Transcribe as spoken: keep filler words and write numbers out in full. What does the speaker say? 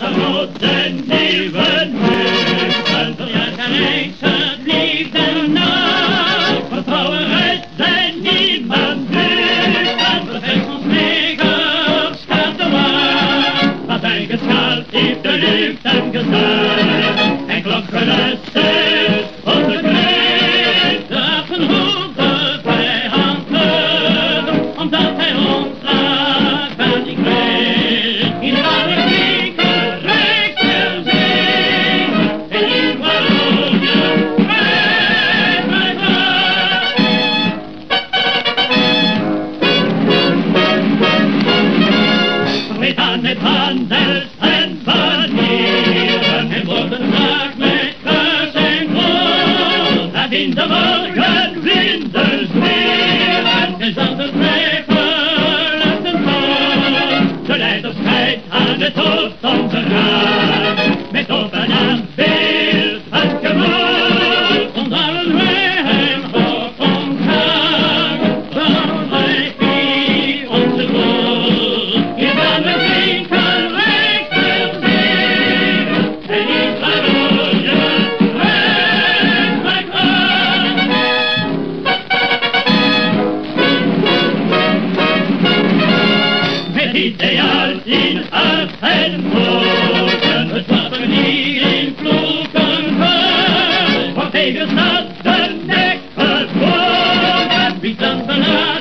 de nieuwe nuchten. Ja, zijn eigen liefde na. Van vrouwenheid zijn niemand nuchten. We zijn ons legers staat de waar. Wat een geschaald heeft de luchten gezet. En klokgeluid is onze kreet. De afgenhoofde vijand vlucht, omdat hij ons laat van die kreet. In alle krieken rijk wil zien. En in Wallonië vrij blijven. Weet aan met handels en banieren. En worden zaak met kruis en kroon. Laat in de morgen vlinders zweren. En zonder twijfel laten gaan. De leiders scheidt aan het hoofd onze raad. Met op en aan beeld het gemoed. Omdat wij hem hoog omgaan. Dan blijft hij onze goed. Hier gaan we drinken, rijk wil zien. En in Wallonië vrij blijven. Met ideaal in hart en ogen, het wapen hier in ploegen wordt tegen stad de nek gebogen. Wie dan vanavond